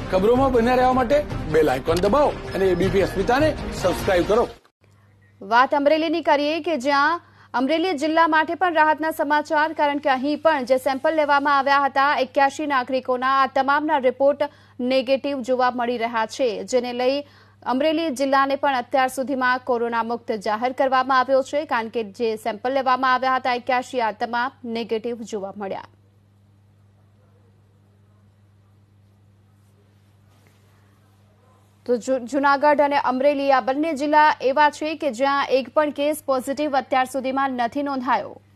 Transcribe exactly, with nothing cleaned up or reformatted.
ખબરોમાં બન્યા રહેવા માટે બેલ આઇકોન દબાવો અને એબીપી અસ્મિતાને સબસ્ક્રાઇબ કરો। વાત અમરેલીની કરીએ કે જ્યાં અમરેલી જિલ્લા માટે પણ રાહતના સમાચાર, કારણ કે અહીં પણ જે સેમ્પલ લેવામાં આવ્યા હતા એક્યાસી નાગરિકોના આ તમામના રિપોર્ટ નેગેટિવ જોવા મળી રહ્યા છે, જેને લઈ અમરેલી જિલ્લાને પણ અત્યાર સુધીમાં કોરોના મુક્ત જાહેર કરવામાં આવ્યો છે, કારણ કે જે સેમ્પલ લેવામાં આવ્યા હતા એક્યાસી આ તમામ નેગેટિવ જોવા મળ્યા। તો જૂનાગઢ અને અમરેલી આ બંને જિલ્લા એવા છે કે જ્યાં એક પણ કેસ પોઝિટિવ અત્યાર સુધીમાં નથી નોંધાયો।